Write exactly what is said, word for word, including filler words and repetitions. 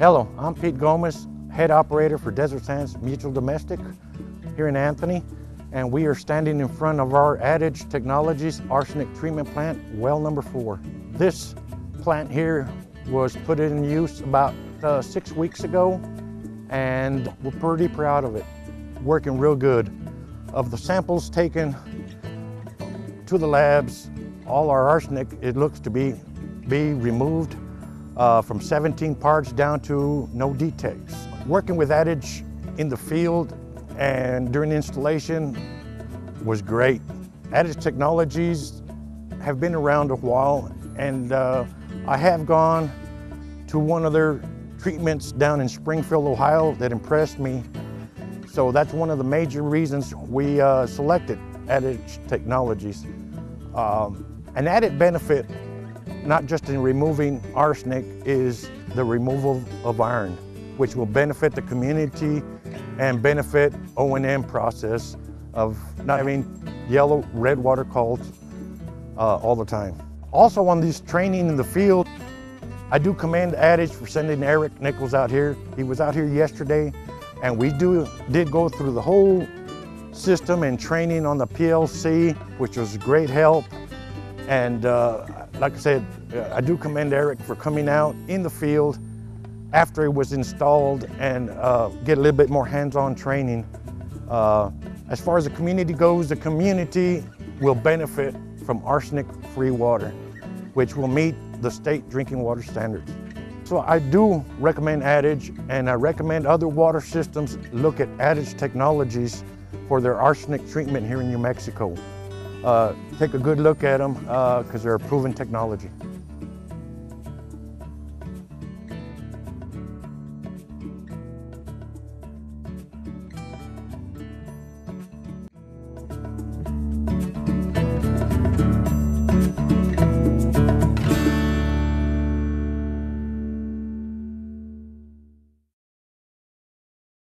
Hello, I'm Pete Gomez, head operator for Desert Sands Mutual Domestic here in Anthony, and we are standing in front of our AdEdge Technologies Arsenic Treatment Plant, well number four. This plant here was put in use about uh, six weeks ago, and we're pretty proud of it. Working real good. Of the samples taken to the labs, all our arsenic, it looks to be, be removed uh, from seventeen parts down to no detects. Working with AdEdge in the field and during installation was great. AdEdge Technologies have been around a while, and uh, I have gone to one of their treatments down in Springfield, Ohio that impressed me. So that's one of the major reasons we uh, selected AdEdge Technologies. Um, an added benefit, not just in removing arsenic, is the removal of iron, which will benefit the community and benefit O and M process of not having yellow, red water calls uh, all the time. Also on this training in the field, I do commend AdEdge for sending Eric Nichols out here. He was out here yesterday, and we do did go through the whole system and training on the P L C, which was great help. And uh, like I said, I do commend Eric for coming out in the field after it was installed and uh, get a little bit more hands-on training. Uh, as far as the community goes, the community will benefit from arsenic-free water, which will meet the state drinking water standards. So I do recommend AdEdge, and I recommend other water systems look at AdEdge Technologies for their arsenic treatment here in New Mexico. Uh, take a good look at them because uh, they're a proven technology.